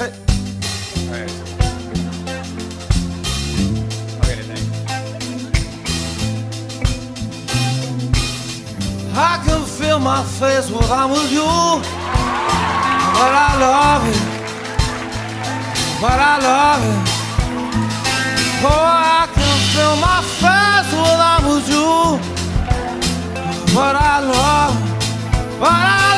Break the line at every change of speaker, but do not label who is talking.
Okay. Okay, thanks.
I can feel my face when I'm with you, but I love it, but I love it. Oh, I can feel my face when I'm with you, but I love it, but I